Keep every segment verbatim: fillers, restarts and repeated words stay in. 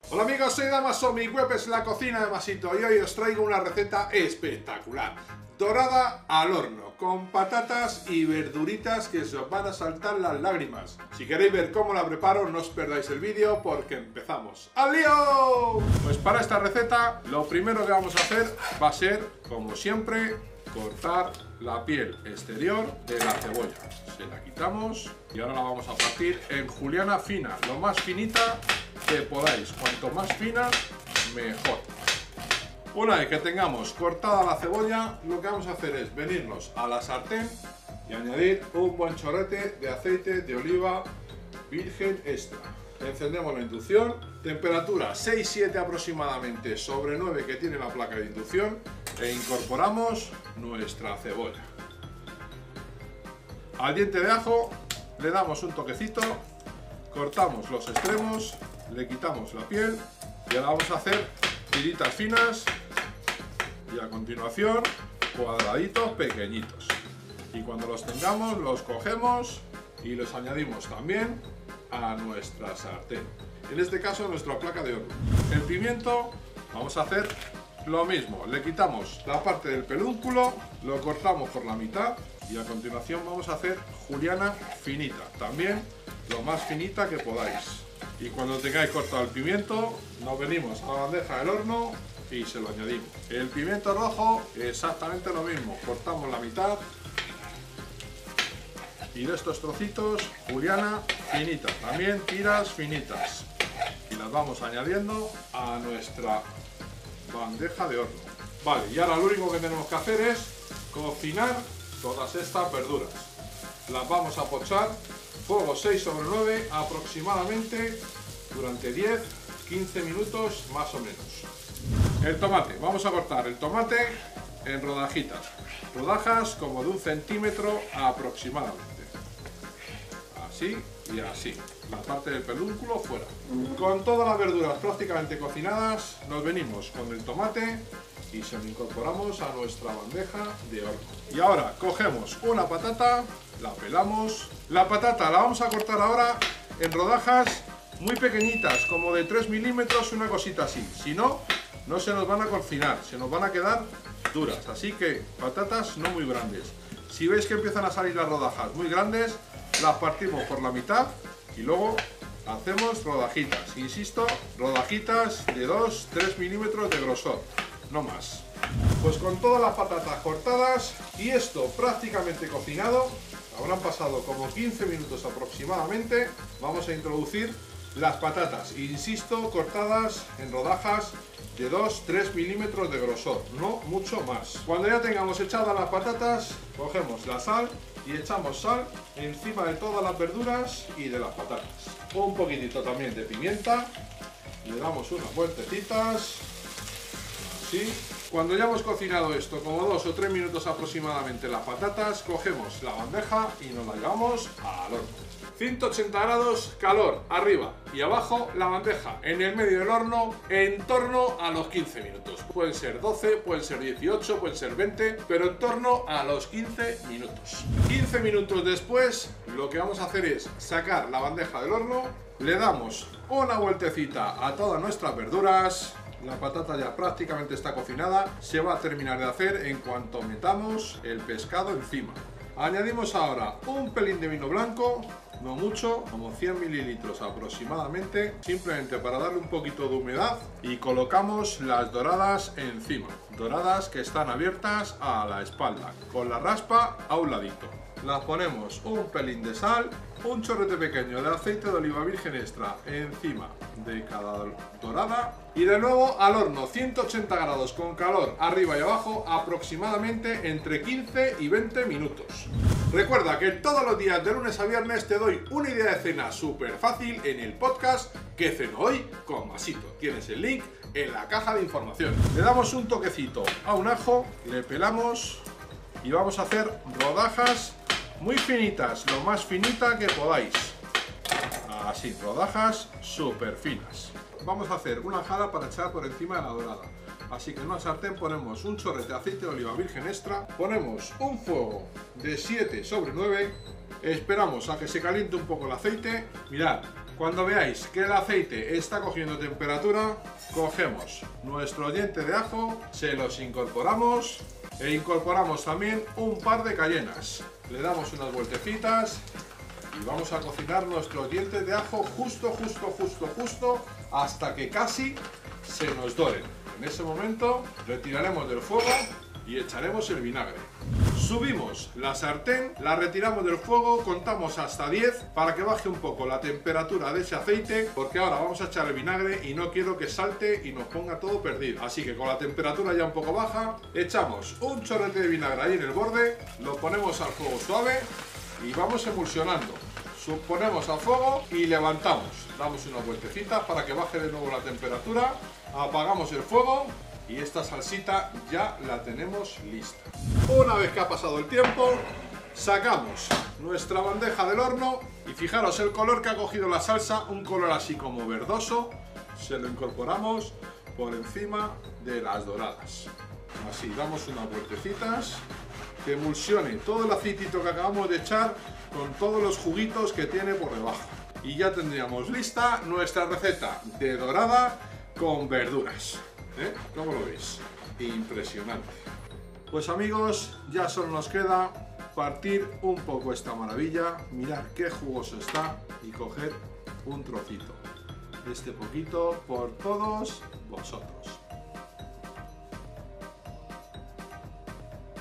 Hola amigos, soy Damaso, mi web es la cocina de Masito y hoy os traigo una receta espectacular. Dorada al horno, con patatas y verduritas que se os van a saltar las lágrimas. Si queréis ver cómo la preparo, no os perdáis el vídeo porque empezamos. ¡Al lío! Pues para esta receta, lo primero que vamos a hacer va a ser, como siempre, cortar la piel exterior de la cebolla. Se la quitamos y ahora la vamos a partir en juliana fina, lo más finita que podáis. Cuanto más fina, mejor. Una vez que tengamos cortada la cebolla, lo que vamos a hacer es venirnos a la sartén y añadir un buen chorrete de aceite de oliva virgen extra. Encendemos la inducción, temperatura seis siete aproximadamente sobre nueve que tiene la placa de inducción, e incorporamos nuestra cebolla. Al diente de ajo le damos un toquecito, cortamos los extremos, le quitamos la piel y ahora vamos a hacer tiritas finas y a continuación cuadraditos pequeñitos. Y cuando los tengamos los cogemos y los añadimos también a nuestra sartén, en este caso nuestra placa de horno. El pimiento vamos a hacer lo mismo, le quitamos la parte del pedúnculo, lo cortamos por la mitad y a continuación vamos a hacer juliana finita, también lo más finita que podáis. Y cuando tengáis cortado el pimiento, nos venimos a la bandeja del horno y se lo añadimos. El pimiento rojo, exactamente lo mismo, cortamos la mitad y de estos trocitos, juliana finita, también tiras finitas, y las vamos añadiendo a nuestra bandeja de horno. Vale, y ahora lo único que tenemos que hacer es cocinar todas estas verduras. Las vamos a pochar, fuego seis sobre nueve aproximadamente durante diez a quince minutos más o menos. El tomate, vamos a cortar el tomate en rodajitas, rodajas como de un centímetro aproximadamente, así y así, la parte del pedúnculo fuera. Con todas las verduras prácticamente cocinadas, nos venimos con el tomate y se lo incorporamos a nuestra bandeja de horno. Y ahora cogemos una patata, la pelamos. La patata la vamos a cortar ahora en rodajas muy pequeñitas, como de tres milímetros, una cosita así. Si no, no se nos van a cocinar, se nos van a quedar duras. Así que patatas no muy grandes. Si veis que empiezan a salir las rodajas muy grandes, las partimos por la mitad y luego hacemos rodajitas. Insisto, rodajitas de dos a tres milímetros de grosor, no más. Pues con todas las patatas cortadas y esto prácticamente cocinado, habrán pasado como quince minutos aproximadamente, vamos a introducir las patatas, insisto, cortadas en rodajas de dos a tres milímetros de grosor, no mucho más. Cuando ya tengamos echadas las patatas, cogemos la sal y echamos sal encima de todas las verduras y de las patatas. Un poquitito también de pimienta, le damos unas vueltecitas, así. Cuando ya hemos cocinado esto como dos o tres minutos aproximadamente las patatas, cogemos la bandeja y nos la llevamos al horno. ciento ochenta grados, calor arriba y abajo, la bandeja en el medio del horno en torno a los quince minutos. Pueden ser doce, pueden ser dieciocho, pueden ser veinte, pero en torno a los quince minutos. quince minutos después, lo que vamos a hacer es sacar la bandeja del horno, le damos una vueltecita a todas nuestras verduras. La patata ya prácticamente está cocinada, se va a terminar de hacer en cuanto metamos el pescado encima. Añadimos ahora un pelín de vino blanco, no mucho, como cien mililitros aproximadamente, simplemente para darle un poquito de humedad, y colocamos las doradas encima, doradas que están abiertas a la espalda, con la raspa a un ladito. Las ponemos un pelín de sal, un chorrete pequeño de aceite de oliva virgen extra encima de cada dorada y de nuevo al horno ciento ochenta grados con calor arriba y abajo aproximadamente entre quince y veinte minutos. Recuerda que todos los días de lunes a viernes te doy una idea de cena súper fácil en el podcast ¿Qué ceno hoy? Con Masito. Tienes el link en la caja de información. Le damos un toquecito a un ajo, le pelamos y vamos a hacer rodajas muy finitas, lo más finita que podáis. Así, rodajas súper finas. Vamos a hacer una jala para echar por encima de la dorada. Así que en una sartén ponemos un chorrete de aceite de oliva virgen extra, ponemos un fuego de siete sobre nueve, esperamos a que se caliente un poco el aceite. Mirad, Cuando veáis que el aceite está cogiendo temperatura, cogemos nuestro diente de ajo, se los incorporamos e incorporamos también un par de cayenas. Le damos unas vueltecitas y vamos a cocinar nuestros dientes de ajo justo, justo, justo, justo hasta que casi se nos doren. En ese momento retiraremos del fuego y echaremos el vinagre. Subimos la sartén, la retiramos del fuego, contamos hasta diez para que baje un poco la temperatura de ese aceite, porque ahora vamos a echar el vinagre y no quiero que salte y nos ponga todo perdido. Así que con la temperatura ya un poco baja, echamos un chorrete de vinagre ahí en el borde, lo ponemos al fuego suave y vamos emulsionando. Ponemos al fuego y levantamos, damos unas vueltecitas para que baje de nuevo la temperatura, apagamos el fuego y esta salsita ya la tenemos lista. Una vez que ha pasado el tiempo, sacamos nuestra bandeja del horno y fijaros el color que ha cogido la salsa, un color así como verdoso, se lo incorporamos por encima de las doradas. Así, damos unas vueltecitas, que emulsione todo el aceitito que acabamos de echar con todos los juguitos que tiene por debajo. Y ya tendríamos lista nuestra receta de dorada con verduras. ¿Eh? ¿Cómo lo veis? Impresionante. Pues amigos, ya solo nos queda partir un poco esta maravilla, mirad qué jugoso está y coger un trocito. Este poquito por todos vosotros.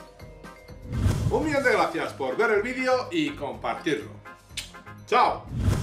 Un millón de gracias por ver el vídeo y compartirlo. ¡Chao!